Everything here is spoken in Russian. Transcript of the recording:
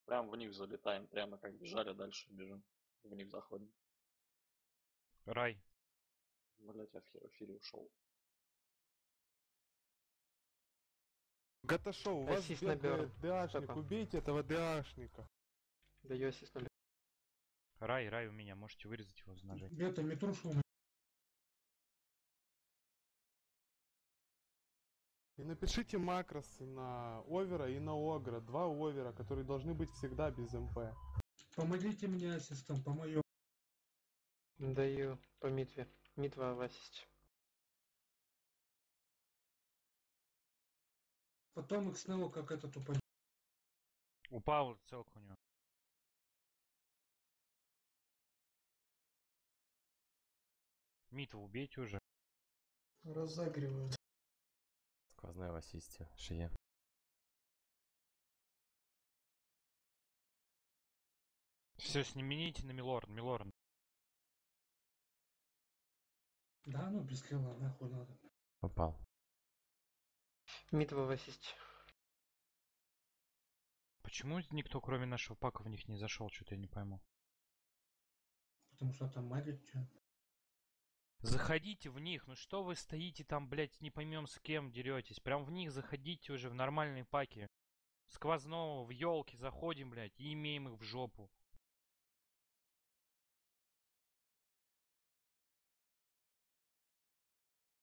Прям в них залетаем, прямо как бежали, дальше бежим. В них заходим. Рай. Блять, я в херофиле ушел. Гаташоу, у вас Ассист на бегает Бёрн. ДАшник, Пепа. убейте этого ДАшника. Даю ассист на Бёрн. Рай у меня, можете вырезать его из ножей. Это Митрушу. И напишите макросы на овера и на огра. Два овера, которые должны быть всегда без МП. Помогите мне ассистом, по моему. Даю по Митве. Митва в ассисте. Потом их снова как этот упадет. Упал целка у него. Митва убейте уже. Разагривают. Сквозная в ассисте. Шие. Все, снимите на Милорн. Милорн. Да, ну без крыла, нахуй надо. Попал. Митва в ассисте. Почему никто, кроме нашего пака, в них не зашел? Что-то я не пойму. Потому что там магия что. Заходите в них. Ну что вы стоите там, блядь, не поймем с кем деретесь. Прям в них заходите уже в нормальные паки. Сквозного, в елки заходим, блядь, и имеем их в жопу.